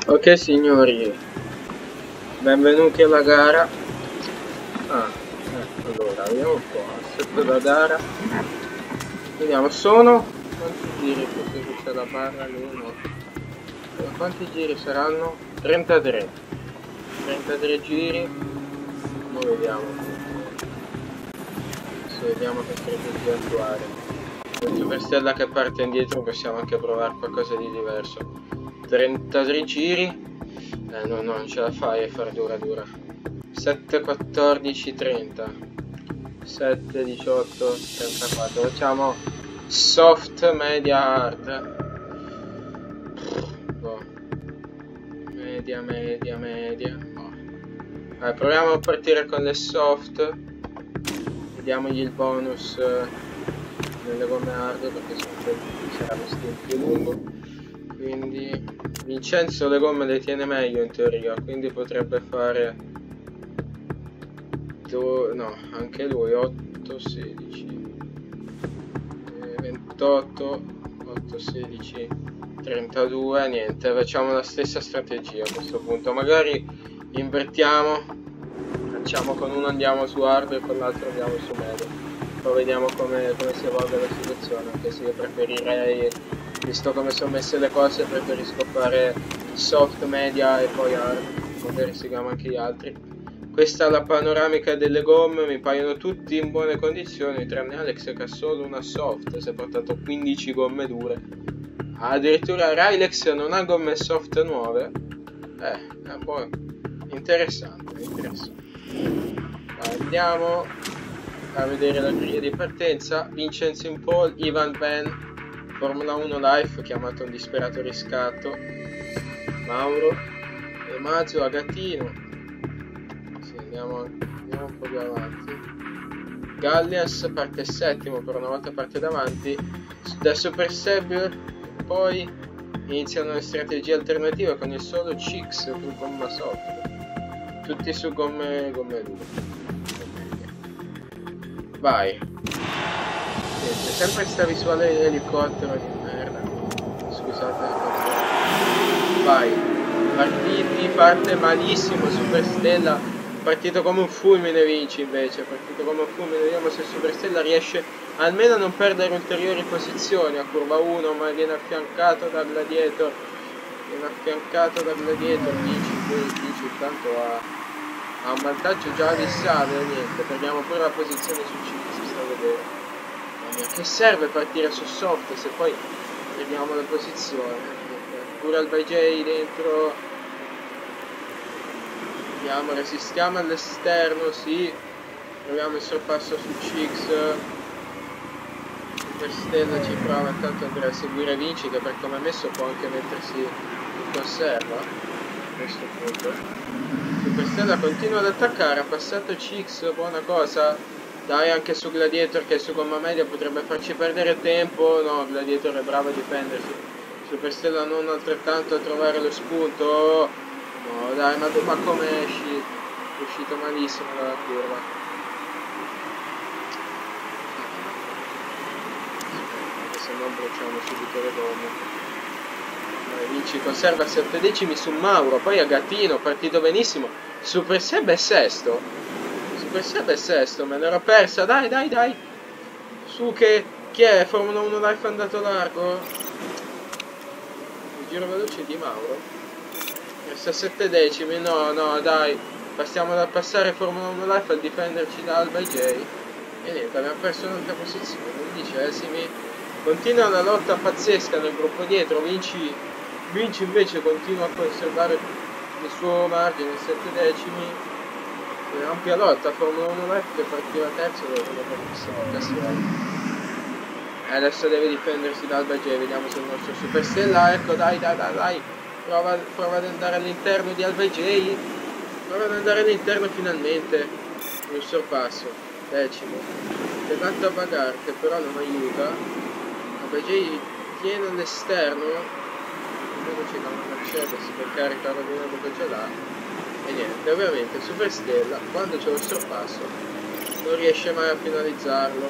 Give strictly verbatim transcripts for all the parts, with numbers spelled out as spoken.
Ok signori, benvenuti alla gara. Ah, eh, allora, vediamo un po', assetto da gara. Vediamo, sono... Quanti giri? Così c'è la barra lì, no. Quanti giri saranno? trentatré. trentatré giri. Ora vediamo. Adesso vediamo che strategia attuare. Con Superstella che parte indietro possiamo anche provare qualcosa di diverso. trentatré giri. Eh no, no, non ce la fai a far dura dura. sette, quattordici, trenta. sette, diciotto, trentaquattro. Facciamo soft, media, hard. Oh. Media, media, media. Oh. Allora, proviamo a partire con le soft. Vediamogli il bonus nelle gomme hard perché sarà lo stint più lungo. Quindi Vincenzo le gomme le tiene meglio in teoria, quindi potrebbe fare do... no, anche lui otto, sedici, ventotto, otto, sedici, trentadue. Niente, facciamo la stessa strategia a questo punto, magari invertiamo, facciamo con uno andiamo su hard e con l'altro andiamo su medio, poi vediamo come, come si evolve la situazione, anche se io preferirei, visto come sono messe le cose, preferisco fare soft, media e poi hard, magari seguiamo anche gli altri. Questa è la panoramica delle gomme, mi paiono tutti in buone condizioni, tranne Alex che ha solo una soft, si è portato quindici gomme dure. Addirittura Rylex non ha gomme soft nuove. Eh, è un po' interessante, interessante. Andiamo a vedere la griglia di partenza. Vincenzo in pole, Ivan Ben, Formula uno Life, chiamato un disperato riscatto, Mauro e Mazzo Agatino. Sì, andiamo, andiamo un po' più avanti. Gallias parte settimo, per una volta parte davanti. Da Super Seb poi iniziano le strategie alternative con il solo Chix con gomma soft, tutti su gomme, gomme dure. Vai. C'è sempre sta visuale di elicottero di merda. Scusate. Vai. Partiti, parte malissimo. Superstella partito come un fulmine, vinci invece. Partito come un fulmine. Vediamo se Superstella riesce almeno a non perdere ulteriori posizioni a curva uno, ma viene affiancato da Gladiator. Viene affiancato da Gladiator. Vinci, vinci intanto a... ha un vantaggio già abissale, niente, perdiamo pure la posizione su cinque, si sta a vedere. Mia, che serve partire su soft se poi perdiamo la posizione? Pure al by J dentro. Andiamo, resistiamo all'esterno, sì. Proviamo il sorpasso su Chix. Superstella ci prova, intanto andrà a seguire Vinci che per come è messo può anche mettersi in conserva a questo punto. Superstella continua ad attaccare, ha passato Chix, buona cosa. Dai, anche su Gladiator che su gomma media potrebbe farci perdere tempo. No, Gladiator è bravo a difendersi. Superstella non altrettanto a trovare lo spunto. No, dai, ma, ma come esci? È uscito malissimo dalla curva. Se non bruciamo subito le gomme. Vinci conserva sette decimi su Mauro, poi Agatino, partito benissimo. Super Seb è sesto. Super Seb è sesto, me l'ero persa. Dai, dai, dai. Su che... chi è? Formula uno Life andato largo? Il giro veloce di Mauro. Resta sette decimi. No, no, dai. Passiamo dal passare Formula uno Life al difenderci da Alba J. E niente, abbiamo perso un'altra posizione. Undicesimi. Continua una lotta pazzesca nel gruppo dietro. Vinci, Vinci invece continua a conservare il suo margine, sette decimi. Ampia lotta, Formula uno Life che partiva terzo dove non occasione. E adesso deve difendersi da Alba J, vediamo se il nostro Superstella, ecco, dai, dai, dai, dai. Prova, prova ad andare all'interno di Alba J. Prova ad andare all'interno finalmente. Un sorpasso, decimo. Levato a Bagar che però non aiuta. Alba J tiene all'esterno. Vedo c'è una Mercedes per caricare la linea dove ce l'ha. E niente, ovviamente Superstella quando c'è lo sorpasso non riesce mai a finalizzarlo.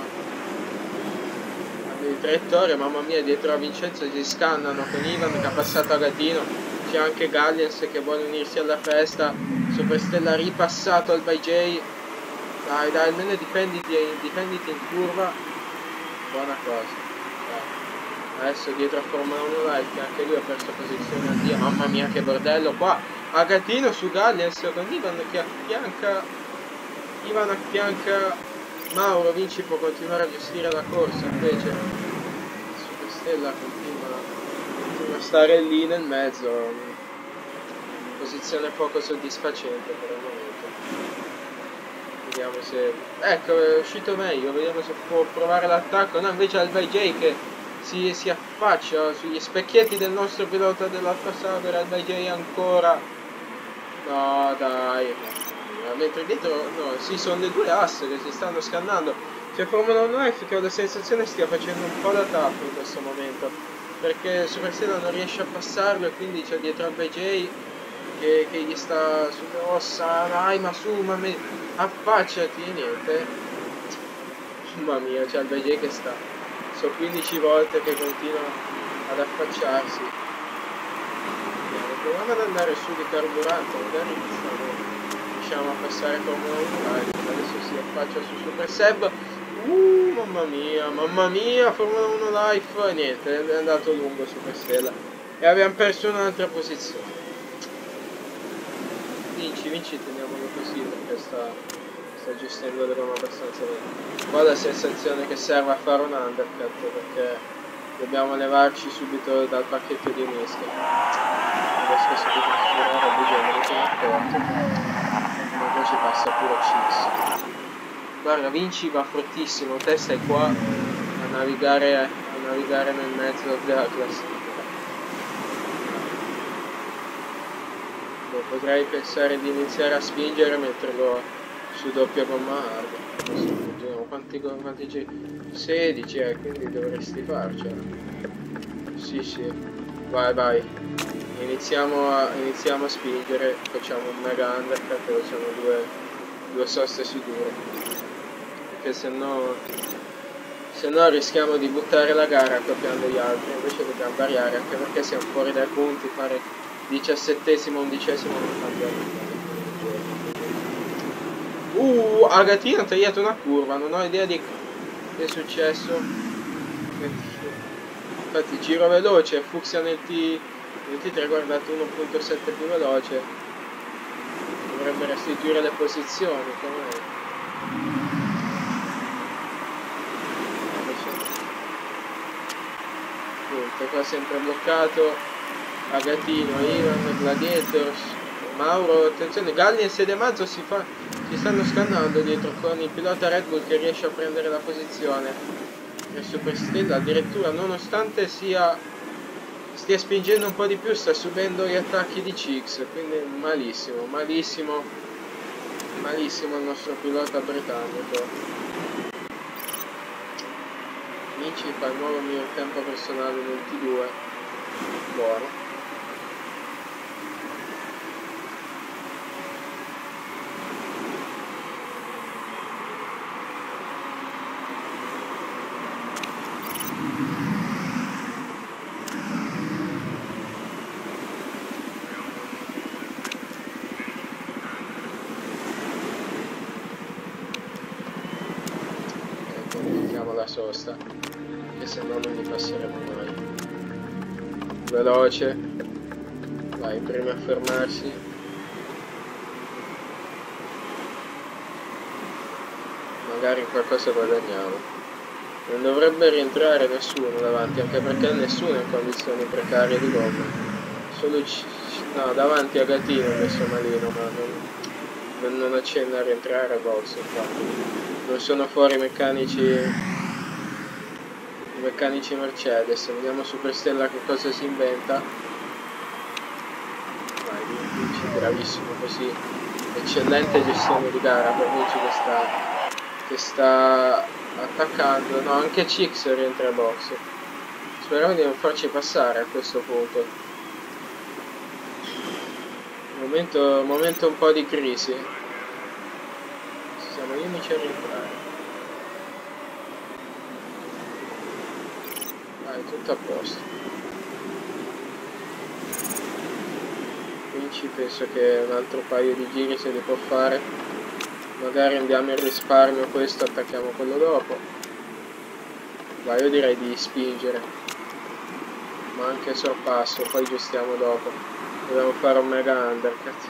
Cambio di traiettoria, mamma mia, dietro a Vincenzo si scannano con Ivan che ha passato Agatino. c'è anche Galliens che vuole unirsi alla festa. Superstella ripassato al by J. Dai, dai, almeno difenditi, difenditi in curva. Buona cosa. Dai. Adesso dietro a Formula uno Live, che anche lui ha perso posizione a Dio. Mamma mia che bordello qua. Agatino su Galliens con Ivan che affianca. Ivan affianca Mauro. Vinci può continuare a gestire la corsa, invece Superstella continua, continua a stare lì nel mezzo. Posizione poco soddisfacente per il momento. Vediamo se... ecco, è uscito meglio, vediamo se può provare l'attacco. No, invece è il by J che si, si affaccia sugli specchietti del nostro pilota dell'Alfa Sauber. Il by J ancora. No, dai. Mentre dietro, no, sì, sono le due asse che si stanno scannando. C'è Formula uno F che ho la sensazione stia facendo un po' da tappo in questo momento, perché Superstella non riesce a passarlo e quindi c'è dietro al by J che, che gli sta sulle ossa. Dai, ma su, ma me... affacciati e niente. Mamma mia, c'è il by J che sta. Sono quindici volte che continua ad affacciarsi. Bene, proviamo ad andare su di carburante, magari riusciamo a passare Formula uno Live. Adesso si affaccia su Super Seb. Uh, mamma mia, mamma mia, Formula uno Live. E niente, è andato lungo Superstella. E abbiamo perso un'altra posizione. Vinci, vinci, teniamolo così perché sta, sta gestendo le robe abbastanza bene. Qua la sensazione che serve a fare un undercut perché dobbiamo levarci subito dal pacchetto di mischia. Adesso si può configurare bisogno di accorto. Invece passa pure X. Guarda, Vinci va fortissimo, te stai qua a navigare, a navigare nel mezzo della classifica. Potrei pensare di iniziare a spingere metterlo su doppia gomma hard. Quanti, quanti G? sedici, eh, quindi dovresti farcela. Sì, sì. Vai, vai. Iniziamo a, iniziamo a spingere, facciamo un mega undercut e facciamo due, due soste sicure. Perché se no, se no rischiamo di buttare la gara accoppiando gli altri, invece dobbiamo variare, anche perché siamo fuori dai punti, fare diciassettesimo, undicesimo non cambia niente. Uh, Agatino ha tagliato una curva, non ho idea di che è successo. Infatti giro veloce, Fuxia nel T nel T tre guardato uno punto sette più veloce. Dovrebbe restituire le posizioni, come punto, qua sempre bloccato. Agatino, Ivan, Gladiators, Mauro, attenzione, Galliens e De Mazzo si, fa, si stanno scannando dietro con il pilota Red Bull che riesce a prendere la posizione. E Superstella addirittura, nonostante sia stia spingendo un po' di più, sta subendo gli attacchi di Cix, quindi malissimo, malissimo, malissimo il nostro pilota britannico. Vinci fa il nuovo mio tempo personale nel T due, buono. La sosta, che se no non li passeremo mai. Veloce, vai, prima a fermarsi. Magari qualcosa guadagniamo. Non dovrebbe rientrare nessuno davanti, anche perché nessuno è in condizioni precarie di gomma. Solo c no, davanti a Gatino ho messo malino, ma non, non accenna a rientrare a box, infatti. Non sono fuori i meccanici meccanici Mercedes. Vediamo Superstella che cosa si inventa. Vai, Vinci, bravissimo così, eccellente gestione di gara per Vinci che sta che sta attaccando. No, anche Cix rientra a box. Speriamo di non farci passare a questo punto. Momento, momento un po' di crisi. Siamo gli unici a rientrare. Tutto a posto. dieci, penso che un altro paio di giri se li può fare. Magari andiamo in risparmio questo, attacchiamo quello dopo. Ma io direi di spingere, ma anche sorpasso, poi gestiamo dopo. Dobbiamo fare un mega undercut.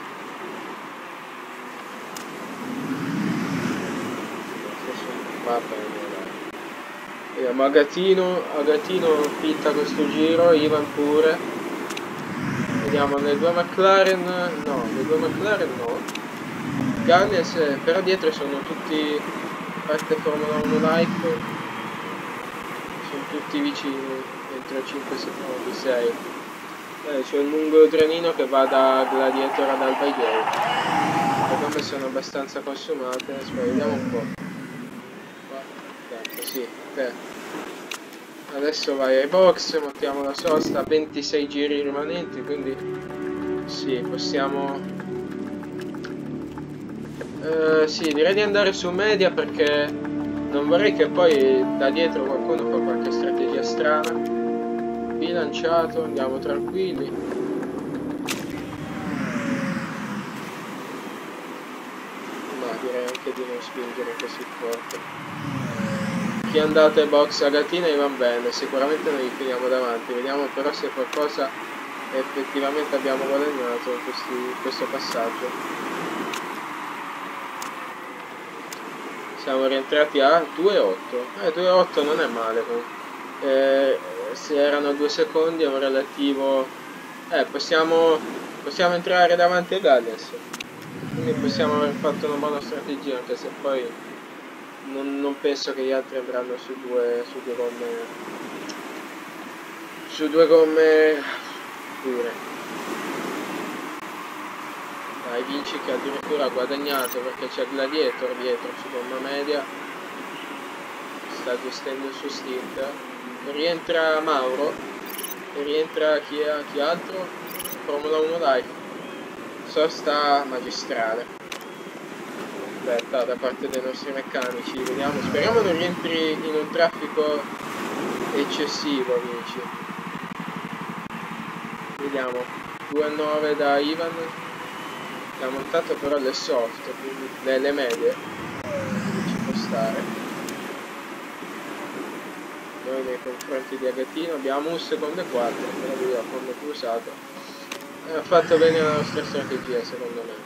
Va bene, dai. Vediamo Agatino, Agatino pitta questo giro, Ivan pure. Vediamo le due McLaren, no, le due McLaren no. Gannes, però dietro sono tutti, a parte Formula uno Life, sono tutti vicini, entro cinque secondi, sei. Eh, c'è un lungo trenino che va da Gladiator ad Alba Gate. Secondo me sono abbastanza consumate, aspetta, vediamo un po'. Tanto, sì, ok. Adesso vai ai box, mettiamo la sosta, ventisei giri rimanenti, quindi sì, possiamo... Uh, sì, direi di andare su media perché non vorrei che poi da dietro qualcuno fa qualche strategia strana. Bilanciato, andiamo tranquilli. Ma direi anche di non spingere così forte. Chi è andato ai box a Gatina va bene, sicuramente noi finiamo davanti, vediamo però se qualcosa effettivamente abbiamo guadagnato in questi, questo passaggio. Siamo rientrati a due virgola otto, eh, due virgola otto non è male, eh, se erano due secondi è un relativo, eh, possiamo, possiamo entrare davanti a Galles, quindi possiamo aver fatto una buona strategia, anche se poi Non, non penso che gli altri andranno su due, su due gomme, su due gomme pure. Dai, Vinci che addirittura ha guadagnato perché c'è Gladiator dietro su gomma media, sta gestendo il suo stint. Rientra Mauro, e rientra chi, è, chi altro? Formula uno Life, sosta magistrale. Aspetta, da parte dei nostri meccanici, vediamo, speriamo non rientri in un traffico eccessivo, amici. Vediamo, due virgola nove da Ivan, che ha montato però le soft, quindi le, le medie, quindi ci può stare. Noi nei confronti di Agatino abbiamo un secondo e quattro, però lui ha fondo cruzato. E ha fatto bene la nostra strategia, secondo me.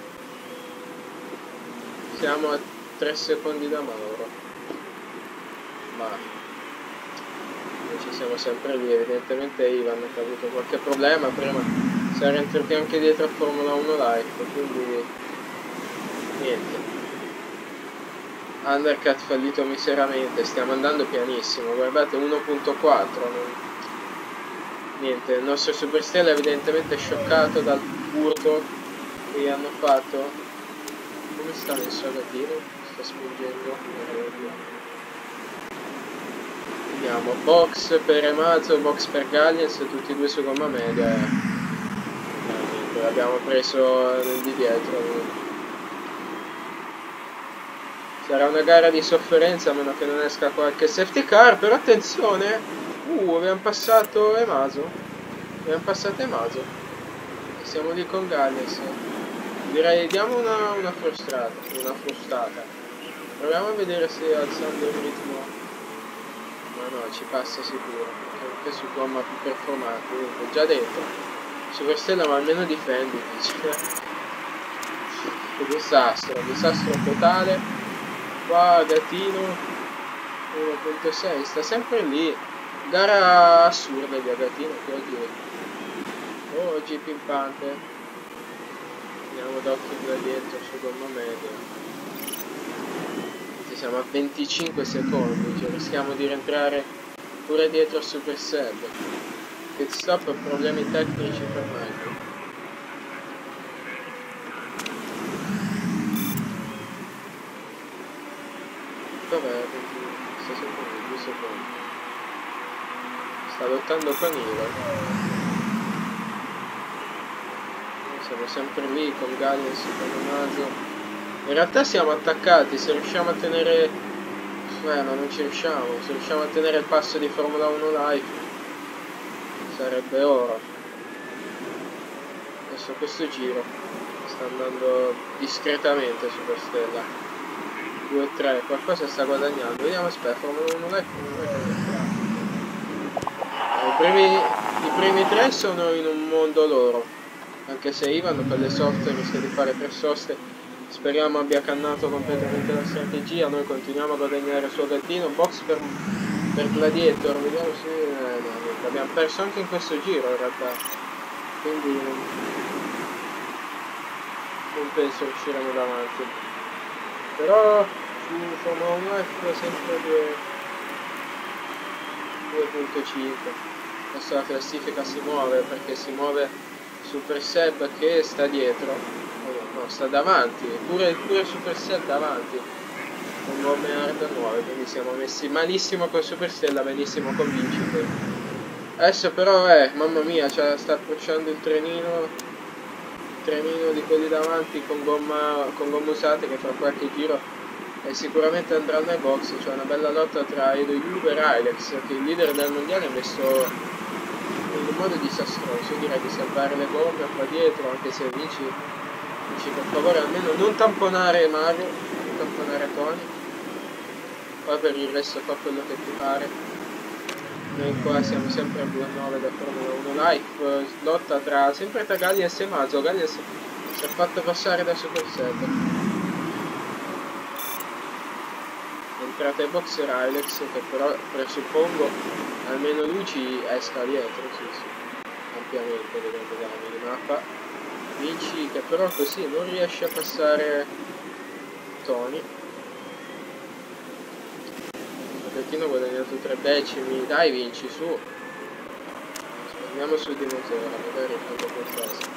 Siamo a tre secondi da Mauro, ma noi ci siamo sempre lì. Evidentemente Ivan che ha avuto qualche problema prima, si era entrati anche dietro a Formula uno Life, quindi niente, undercut fallito miseramente, stiamo andando pianissimo, guardate uno virgola quattro, non... niente, il nostro Superstella evidentemente è scioccato dal furto che gli hanno fatto. Come sta messo Agatino? Sta spingendo. Vediamo, box per Emazo, box per Galliens, tutti e due su gomma media. Eh. L'abbiamo preso di dietro. Sarà una gara di sofferenza a meno che non esca qualche safety car, però attenzione! Uh, abbiamo passato Emazo. Abbiamo passato Emazo. Siamo lì con Galliens. Direi diamo una, una frustrata, una frustata. Proviamo a vedere se alzando il ritmo. Ma no, ci passa sicuro. Anche su gomma più performante. Comunque già dentro. Superstella ma almeno difendi. Che disastro, disastro totale. Qua Gatino uno virgola sei, sta sempre lì. Gara assurda di Agatino che oggi. Oh, oggi pimpante. Andiamo d'occhio da dietro su gomma media. Quindi siamo a venticinque secondi, cioè rischiamo di rientrare pure dietro al Super Sub. Pit stop, problemi tecnici per Michael. Dov'è? venti secondi, due secondi. Sta lottando con Ivan. Siamo sempre lì con Galliens e con Emazo. In realtà siamo attaccati, se riusciamo a tenere... Eh, ma non ci riusciamo. Se riusciamo a tenere il passo di Formula uno Life sarebbe oro. Adesso adesso questo giro sta andando discretamente Superstella. Due tre, qualcosa sta guadagnando. Vediamo, aspetta, Formula uno Live non è che I primi, I primi tre sono in un mondo loro, anche se Ivan per le soste rischia di fare tre soste. Speriamo abbia cannato completamente la strategia. Noi continuiamo a guadagnare il suo gattino. Box per, per Gladiator, vediamo se eh, no, niente. Abbiamo perso anche in questo giro in realtà, quindi non, non penso riusciremo davanti. Però su Formula uno F sempre due punto cinque. Adesso la classifica si muove perché si muove Super Seb che sta dietro. No, sta davanti, pure, pure Superstella davanti con gomme hard nuove, quindi siamo messi malissimo con Superstella, benissimo con Vincite. Adesso però eh, mamma mia, cioè, sta approcciando il trenino il trenino di quelli davanti con gomma con gomme usate, che fra qualche giro eh, sicuramente andranno ai box. C'è una bella lotta tra Edo Juve e Rylex, che il leader del mondiale ha messo in un modo disastroso. Io direi di salvare le gomme qua dietro, anche se Vinci per favore almeno non tamponare Mario, non tamponare Tony. Poi per il resto fa quello che ti pare. Noi qua siamo sempre a due nove da Formula uno Live. Lotta tra sempre tra Gallias e Mazzo. Gallias si è fatto passare da Superset. Entrata ai box Rylex, che però presuppongo almeno lui ci esca dietro, sì sì, ampiamente vedendo danni di mappa. Vinci che però così non riesce a passare Tony. Il gattino ha guadagnato tre decimi. Dai Vinci, su. Andiamo su di motore, magari fanno qualcosa.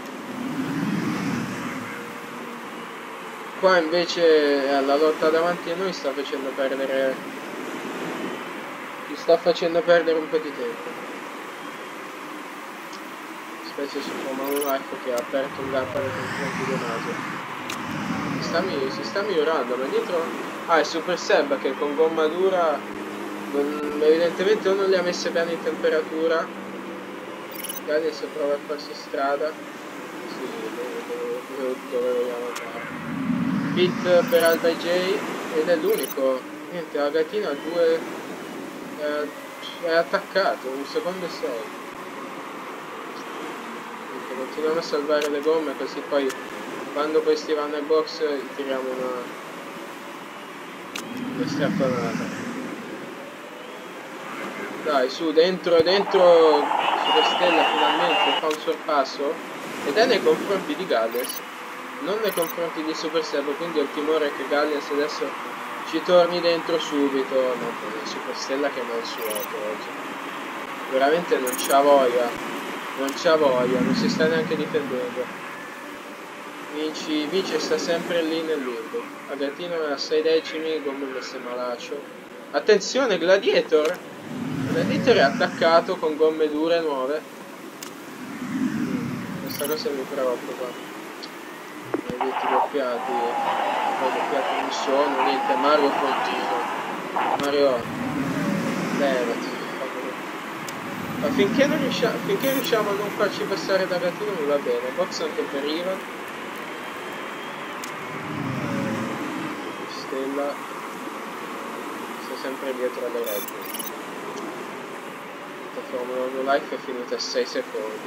Qua invece alla lotta davanti a noi sta facendo perdere. Ci sta facendo perdere un po' di tempo. Specie su Formula uno Life che ha aperto un gap nei confronti di Naso. Si sta, si sta migliorando, ma dietro. Ah, è Super Seb che con gomma dura non, evidentemente o non le ha messe bene in temperatura. Adesso prova a farsi strada. Sì, dove, dove, dove vogliamo andare. Pit per Alba J ed è l'unico. Niente, la gattina ha due. È, è attaccato, un secondo e sei. Continuiamo a salvare le gomme, così poi quando questi vanno ai box tiriamo una, una strappanata. Dai, su, dentro, dentro Superstella finalmente fa un sorpasso ed è nei confronti di Galles, non nei confronti di Superstella, quindi ho il timore che Galles adesso ci torni dentro subito. No, Superstella che non suoto oggi, veramente non c'ha voglia. Non c'ha voglia, non si sta neanche difendendo. Vinci, Vinci sta sempre lì nel limbo. Agattino è a sei decimi, gomme messe malaccio. Attenzione, Gladiator! Gladiator è attaccato con gomme dure nuove. Mm, questa cosa mi preoccupa. Maledetti doppiati. Poi doppiati non sono, niente, Mario continua. Mario, levati. Ma finché, non riusciamo, finché riusciamo a non farci passare da gattino mi va bene. Box anche per Ivan. Stella sta sempre dietro alle regole. La Formula uno Life è finita a sei secondi.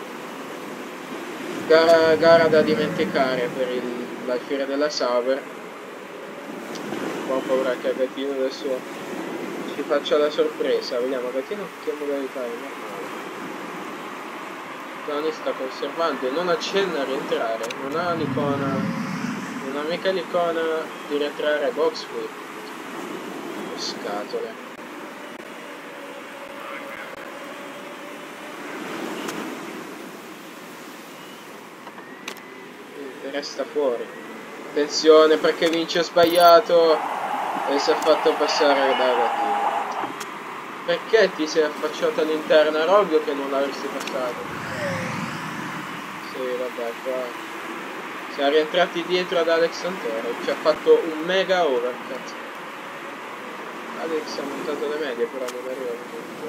Gara, gara da dimenticare per il, la fiera della Sauber. Ho paura che a gattino adesso ci faccia la sorpresa. Vediamo, gattino che modalità è normale. Tony sta conservando e non accenna a rientrare, non ha l'icona, non ha mica l'icona di rientrare a box qui. Che scatole. E resta fuori. Attenzione perché Vinci ha sbagliato e si è fatto passare da gattino. Perché ti sei affacciato all'interno? Era ovvio che non l'avresti passato. Sì, vabbè, qua siamo rientrati dietro ad Alex Santoro, ci ha fatto un mega overcut. Alex ha montato le medie, però non arriva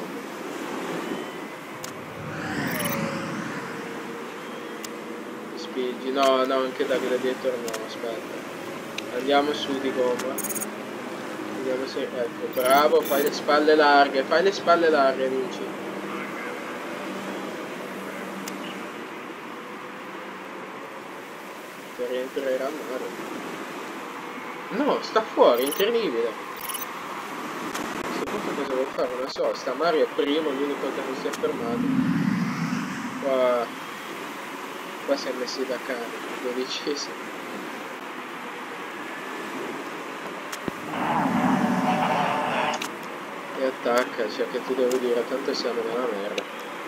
più. spingi. No, no, anche da gladiator no, aspetta. Andiamo su di gomma. Vediamo se... Ecco, bravo, fai le spalle larghe, fai le spalle larghe, Vinci. Che rientrerà Mario. No, sta fuori, incredibile. A questo punto cosa devo fare? Non lo so, sta Mario è primo, l'unico che non si è fermato. Qua... Qua si è messi da cane, dodicesimo. E attacca, cioè che ti devo dire, tanto siamo nella merda.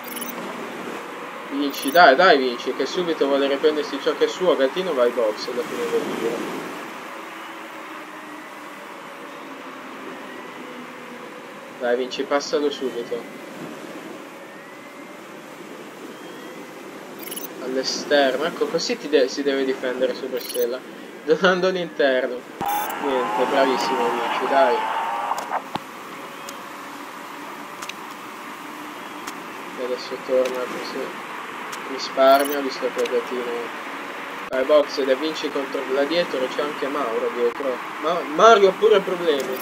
Vinci, dai, dai Vinci, che subito vuole riprendersi ciò che è suo, Gattino vai box alla fine del giro. Dai Vinci, passalo subito. All'esterno, ecco così ti de si deve difendere Superstella, donando l'interno. Niente, bravissimo Vinci, dai. E adesso torna così. Risparmia, visto che Gattino... Vai box ed è Vinci contro Gladiator, c'è anche Mauro dietro. Ma Mario ha pure problemi.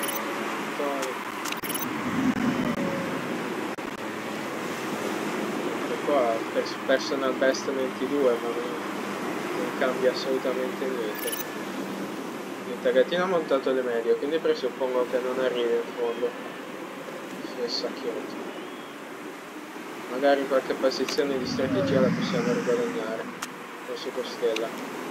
Qua personal best ventidue, ma non, non cambia assolutamente niente. Niente, Gattino ha montato le medie, quindi presuppongo che non arrivi in fondo. Si è sacchiotto. Magari qualche posizione di strategia la possiamo riguadagnare con Superstella.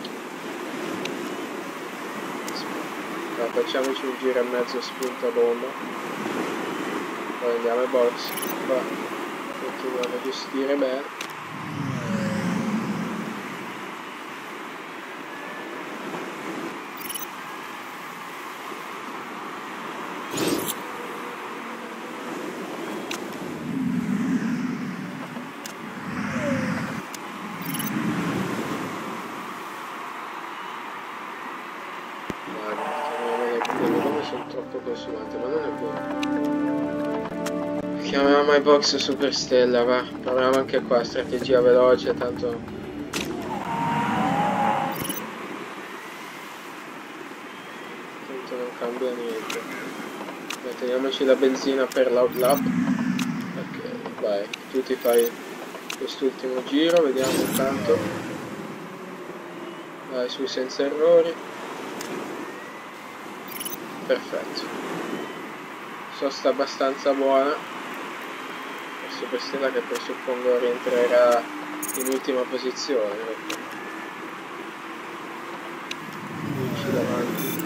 Allora, facciamoci un giro e mezzo spinta bomba. Poi andiamo ai box. Qua continuiamo a gestire bene. Consumante, ma non è vero. Chiamiamo i box Superstella, va. Proviamo anche qua, strategia veloce, tanto tanto non cambia niente. Teniamoci la benzina per l'outlap. Ok, vai, tu ti fai quest'ultimo giro, vediamo intanto. Vai su senza errori. Perfetto, sosta abbastanza buona per Superstella, che presuppongo rientrerà in ultima posizione. Vinci davanti,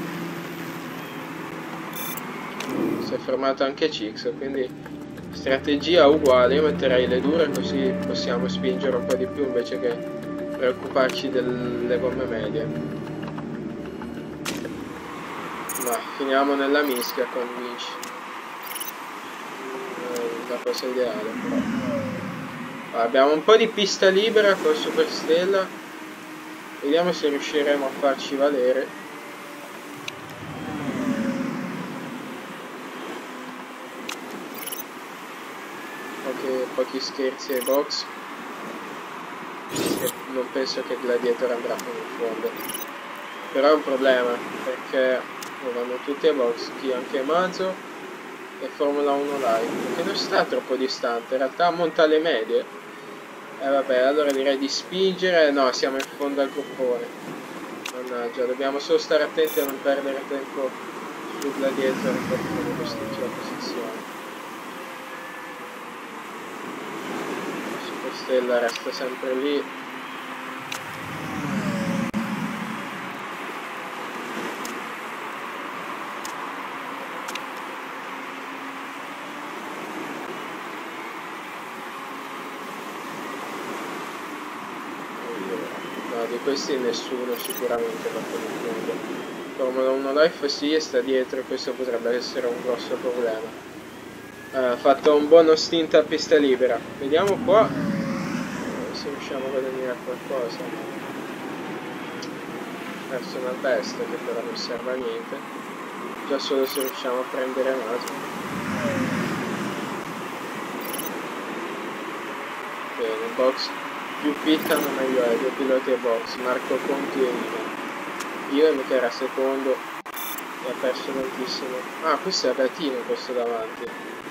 si è fermato anche Cix, quindi strategia uguale. Io metterei le dure così possiamo spingere un po' di più invece che preoccuparci delle gomme medie. Ma finiamo nella mischia con Vinci. La cosa ideale però. Abbiamo un po' di pista libera con Superstella. Vediamo se riusciremo a farci valere. Pochi, pochi scherzi ai box. E non penso che Gladiator andrà fino in fondo. Però è un problema perché vanno tutti a box, chi anche Mazo e Formula uno Live, che non sta troppo distante, in realtà monta le medie. E eh, vabbè, allora direi di spingere. No, siamo in fondo al gruppone, mannaggia, dobbiamo solo stare attenti a non perdere tempo sul Gladiator per costruire la posizione. Superstella resta sempre lì. Di questi nessuno sicuramente va per il fondo. Formula uno Life sì, e sta dietro, questo potrebbe essere un grosso problema. Ha uh, fatto un buono stint a pista libera. Vediamo qua se riusciamo a guadagnare qualcosa. Personal best, che però non serve a niente. Già solo se riusciamo a prendere Maso. Bene, box più pittano meglio è, due piloti e box, Marco Conti e Ivan. Ivan che era secondo e ha perso tantissimo. Ah, questo è Agatino, questo davanti.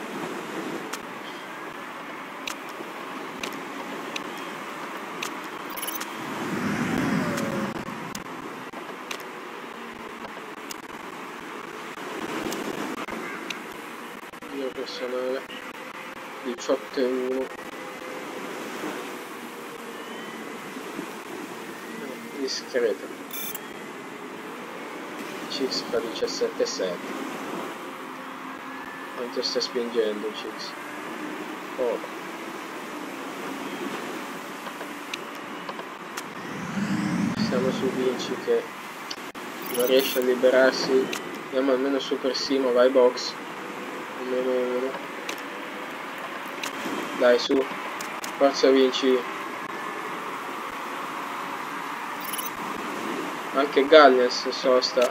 Giro personale diciotto e uno. Discreto. Cix fa diciassette e sette. Quanto sta spingendo Cix? Oh. Siamo su Vinci che non riesce a liberarsi. Andiamo almeno Super Simo, vai box. Almeno uno. Dai su. Forza Vinci. Anche Galles sosta.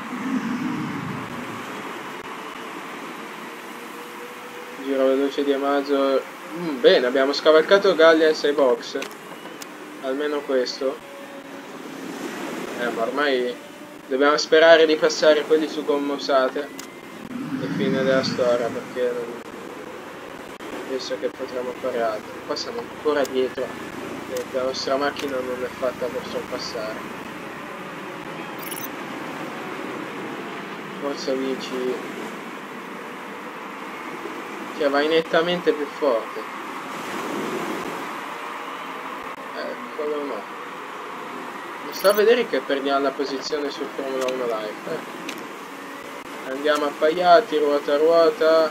Giro veloce di Amazon. Mm, bene, abbiamo scavalcato Galles ai box. Almeno questo. Eh, ma ormai dobbiamo sperare di passare quelli su gomme usate. E fine della storia, perché non penso che potremo fare altro. Qua siamo ancora dietro. La nostra macchina non è fatta per sorpassare. Forza Vinci, cioè vai nettamente più forte. Eccolo no. Mi sta a vedere che perdiamo la posizione sul Formula uno Live. Eh. Andiamo appaiati, ruota a ruota.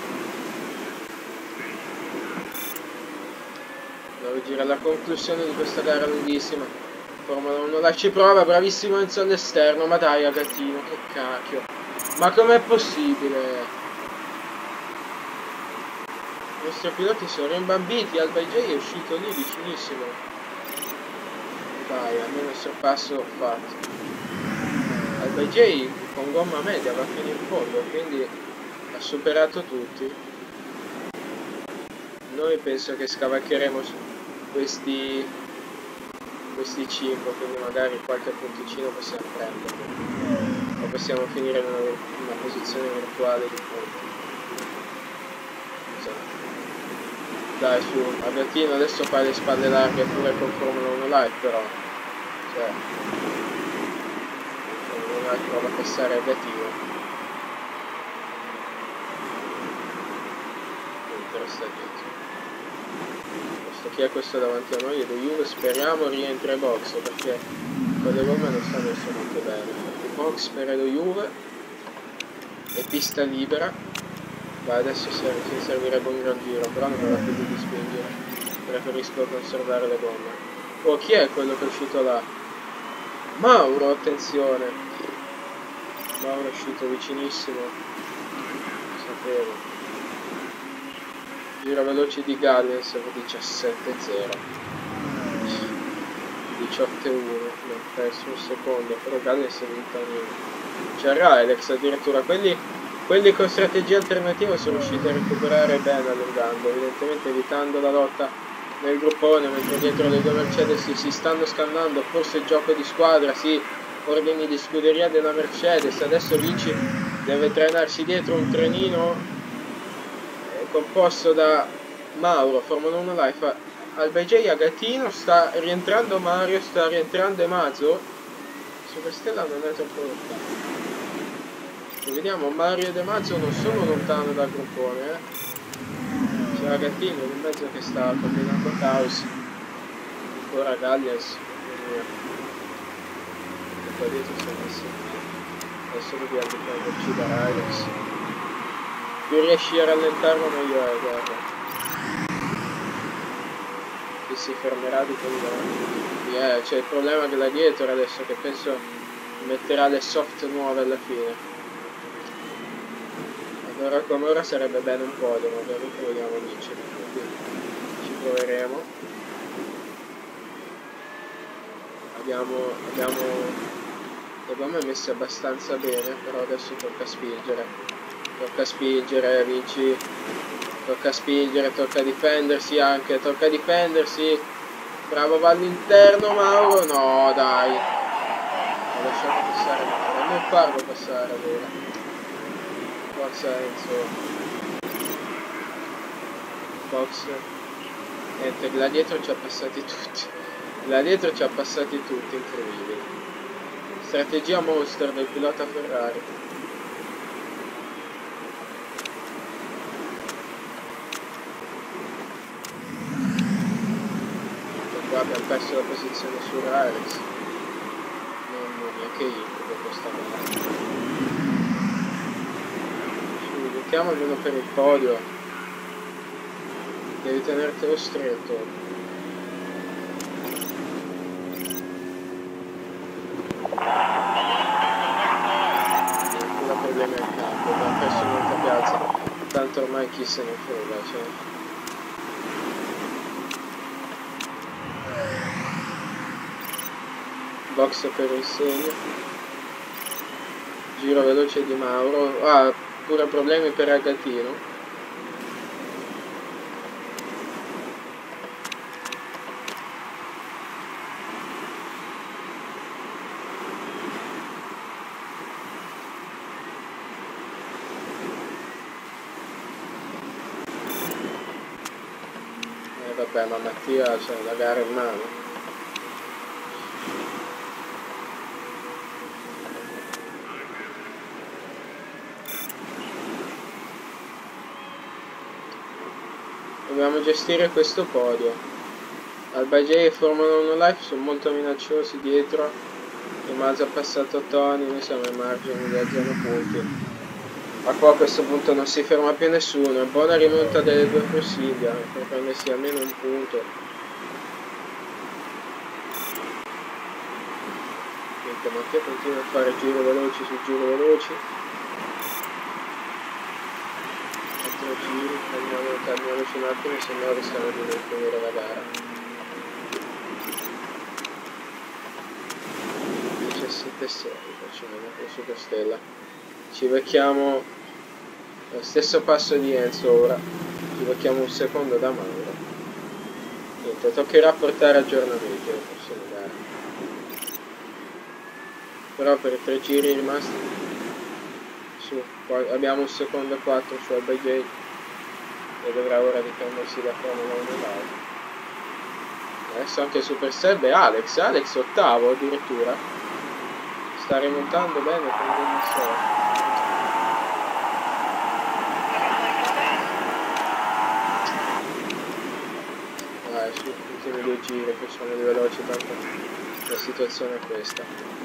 Devo girare la conclusione di questa gara lunghissima. Formula uno Live ci prova, bravissimo Enzo all'esterno, ma dai Agatino, che cacchio. Ma com'è possibile? I nostri piloti sono rimbambiti, Alba J è uscito lì vicinissimo. Dai, almeno il sorpasso fatto. Alba J con gomma media va fino in fondo, quindi ha superato tutti. Noi penso che scavalcheremo questi questi cinque, quindi magari qualche punticino possiamo prendere. O possiamo finire in una, una posizione virtuale di punti. Dai su, Agatino adesso fai le spalle larghe pure con Formula uno Live però. Cioè. Formula uno Live prova a passare Agatino. Interessa dietro. Questo chi è questo davanti a noi? Lo Juve speriamo rientri ai box perché con le gomme non sta messo molto bene. Box per Edo Juve e pista libera. Beh, adesso si servirebbe un gran giro, però non me la più di spingere, preferisco conservare le gomme. Oh, chi è quello che è uscito là? Mauro, attenzione, Mauro è uscito vicinissimo, sapevo. Giro veloce di Galles diciassette zero. diciotto e uno, mi ha perso un secondo, però Galles è venuto a niente. C'è Rylex addirittura, quelli, quelli con strategia alternativa sono riusciti a recuperare bene allungando, evidentemente evitando la lotta nel gruppone, mentre dietro le due Mercedes si stanno scannando, forse gioco di squadra, sì, ordini di scuderia della Mercedes, adesso Vinci deve trainarsi dietro un trenino composto da Mauro, Formula uno Live, Alba J Agatino, sta rientrando Mario, sta rientrando Emazo. Superstella non è troppo lontano. E vediamo, Mario ed Emazo non sono lontano dal gruppone, eh. C'è Agatino in mezzo che sta combinando caos. Ancora Galles. E qua dietro si è messo. Adesso dobbiamo difenderci da Rylex. Più riesci a rallentarlo meglio è, guarda. Si fermerà di quello davanti. Yeah, c'è il problema che là dietro adesso che penso metterà le soft nuove alla fine. Allora come ora sarebbe bene un podio, ma ovviamente vogliamo vincere, quindi ci proveremo. Abbiamo, abbiamo le gomme messe abbastanza bene, però adesso tocca spingere. Tocca spingere, Vinci. Tocca spingere, tocca difendersi anche, tocca difendersi. Bravo, va all'interno Mauro. No, dai. Ho lasciato passare Mauro. Non farlo passare allora. Forza Enzo. Box. Niente, là dietro ci ha passati tutti. Là dietro ci ha passati tutti, incredibile. Strategia monster del pilota Ferrari. Qua abbiamo perso la posizione su Alex. Non neanche io con questa gara. Su, lottiamo almeno per il podio. Devi tenertelo stretto. Problemi al campo, abbiamo perso molta piazza, tanto ormai chi se ne frega, cioè. Box per il segno, giro veloce di Mauro, ah, pure problemi per Agatino. Vabbè, ma Mattia c'è la gara in mano. Dobbiamo gestire questo podio. Alba J e Formula uno Life sono molto minacciosi dietro. Tommaso ha passato Tony, noi siamo ai margini da zero punti. Ma qua a questo punto non si ferma più nessuno, buona rimonta delle due Prosilia per prendersi almeno un punto. Niente, Mattia continua a fare giri veloci su giri veloci. Altro giri, calmiamo, calmiamoci un attimo, se no rischiamo di non finire la gara. diciassette sei, facciamo con Super Stella. Ci becchiamo lo stesso passo di Enzo ora, ci becchiamo un secondo da Mauro. Niente, toccherà portare aggiornamenti alle prossime gare. Però per i tre giri rimasti su, abbiamo un secondo e quattro su Alba J e dovrà ora riprendersi la Formula uno Live. Adesso anche Super Seb e Alex, Alex ottavo addirittura, sta rimontando bene con il sole. Su ultimi due giri facciamoli veloci, tanto la situazione è questa.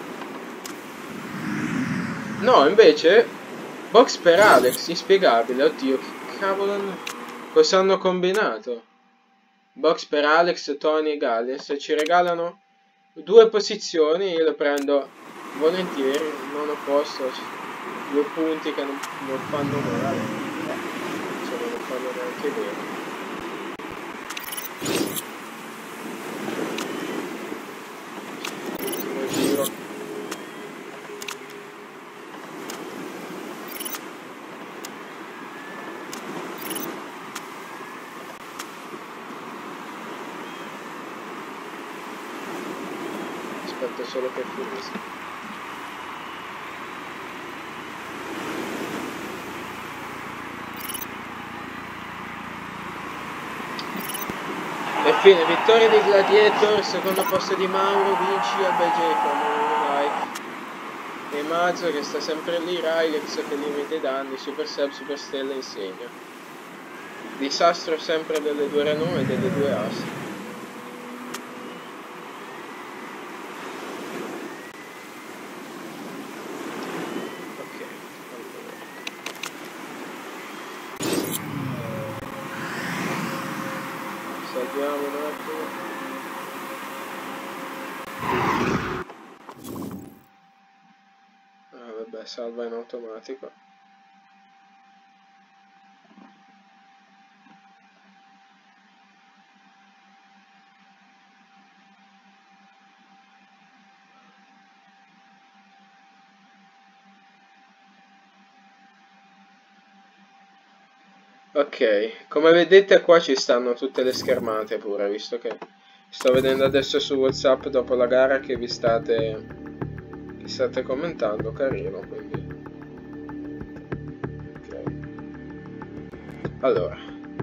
No, invece box per Alex, inspiegabile. Oddio, che cavolo hanno... cosa hanno combinato? Box per Alex, Tony e Galles ci regalano due posizioni, io le prendo volentieri, non ho posto, due punti che non, non fanno male, insomma non fanno neanche bene. Aspetta solo che finisca. E fine, vittoria di Gladiator, secondo posto di Mauro, vinci a B J Formula Life. E Mazzo che sta sempre lì, Rylex che limita i danni, Super Seb, Super Stella insegna. Disastro sempre delle due Renault e delle due As. Salviamo un attimo. Ah vabbè, salva in automatico. Ok, come vedete qua ci stanno tutte le schermate pure, visto che Sto vedendo adesso su WhatsApp dopo la gara che vi state, che state commentando, carino, quindi. Okay. Allora,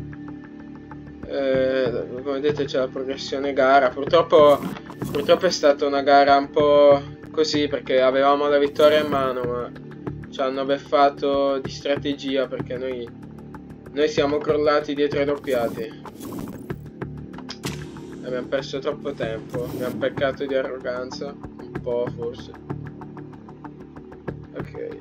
eh, come vedete c'è la progressione gara. Purtroppo, purtroppo è stata una gara un po' così perché avevamo la vittoria in mano, ma ci hanno beffato di strategia perché noi, noi siamo crollati dietro ai doppiati. Abbiamo perso troppo tempo, abbiamo peccato di arroganza, un po' forse. Ok.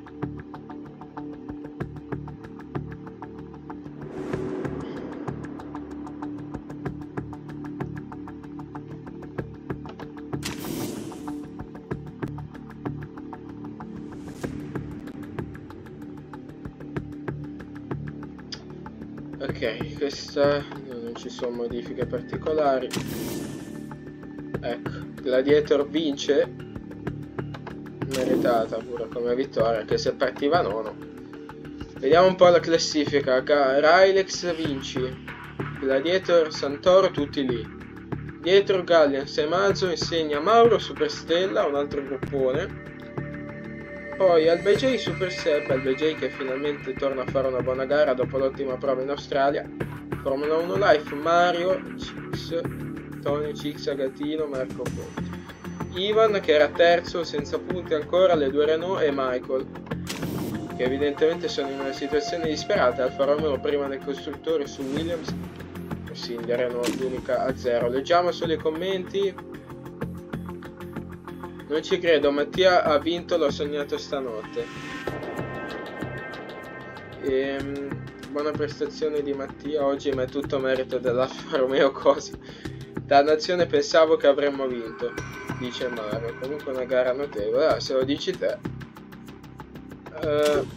Ok, questa non ci sono modifiche particolari. Ecco, Gladiator vince, meritata pure come vittoria, anche se partiva nono. Vediamo un po' la classifica. Rylex vinci, Gladiator, Santoro tutti lì. Dietro Gallian, Semazzo, Insegna, Mauro, Superstella, un altro gruppone. Poi Albej, Super Seb, Albej che finalmente torna a fare una buona gara dopo l'ottima prova in Australia. Formula uno Life, Mario, Cix, Tony, Cix, Agatino, Marco Ponti. Ivan che era terzo senza punti ancora, le due Renault e Michael che evidentemente sono in una situazione disperata. Alfa Romeo prima del costruttore su Williams, sì, gli Renault l'unica a zero. Leggiamo solo i commenti. Non ci credo, Mattia ha vinto, l'ho sognato stanotte. Ehm, buona prestazione di Mattia oggi, ma è tutto merito dell'Alfa Romeo Cosi. Dannazione, pensavo che avremmo vinto, dice Mario. Comunque una gara notevole, ah, se lo dici te. Uh,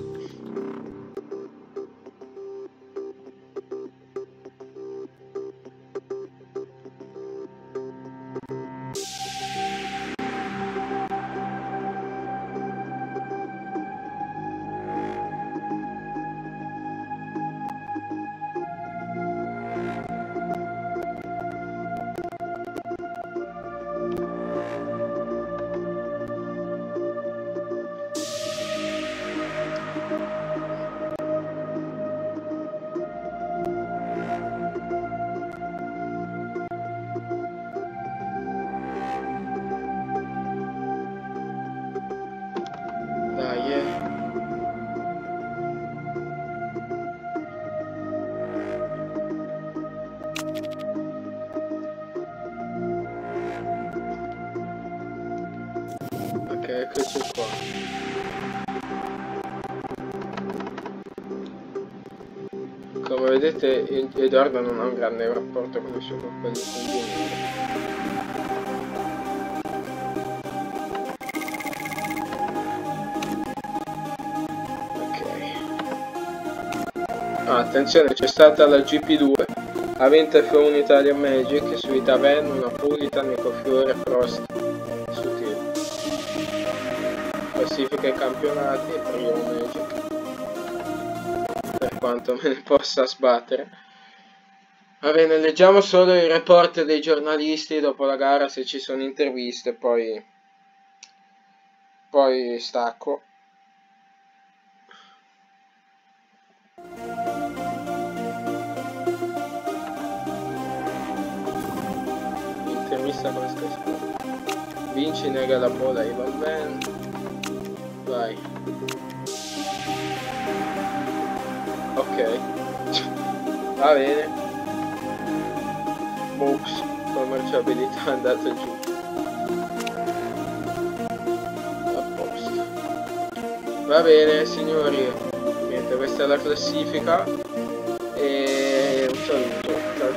Ok, eccoci qua. Come vedete Edoardo non ha un grande rapporto con il suo compagno Ok. Ah, attenzione, c'è stata la G P due. Ha vinto F uno Italia Magic su Itaven, una Pulitan, Nicofiore, Prost. Classifica i campionati, primo Magic, per quanto me ne possa sbattere. Va bene, leggiamo solo i report dei giornalisti dopo la gara, se ci sono interviste, poi poi stacco. Intervista con Sky Sport. Vinci, nega la bola a Ivan Ben. Vai. Ok. Va bene. Ops, commerciabilità è andata giù. A posto. Va bene signori. Niente, questa è la classifica. E un saluto. Ciao.